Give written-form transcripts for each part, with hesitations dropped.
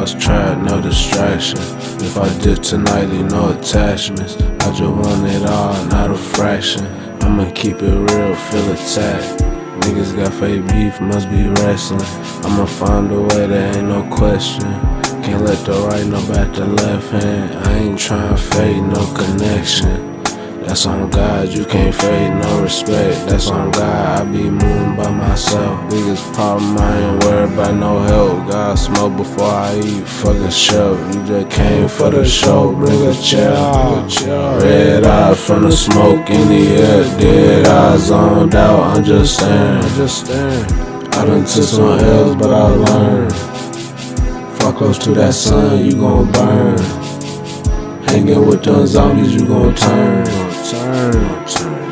lost track, no distraction. If I dip tonight, leave no attachments. I just want it all, not a fraction. I'ma keep it real, feel attacked. Niggas got fake beef, must be wrestling. I'ma find a way, there ain't no question. Can't let the right know back the left hand. I ain't tryna fade, no connection. That's on God, you can't fade, no respect. That's on God, I be moving by myself. Biggest problem, I ain't worried about no help. God smoke before I eat, fuck a show. You just came for the show, bring a chair. Red eyes from the smoke in the air. Dead eyes zoned out, I'm just staring. I done took some L's, but I learned. Fuck close to that sun, you gon' burn. Hanging with them zombies, you gon' turn. You gon'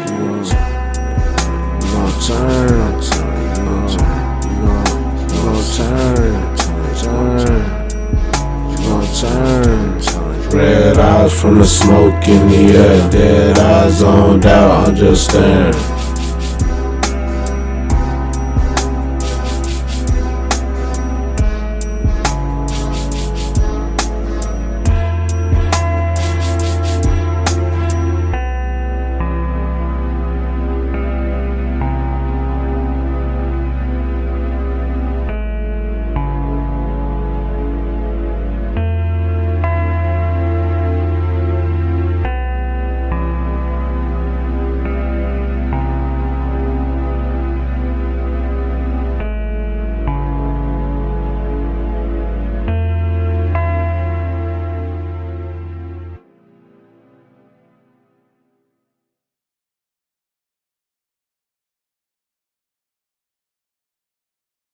turn. Red eyes from the smoke in the air. Dead eyes zoned out, I'm just staring.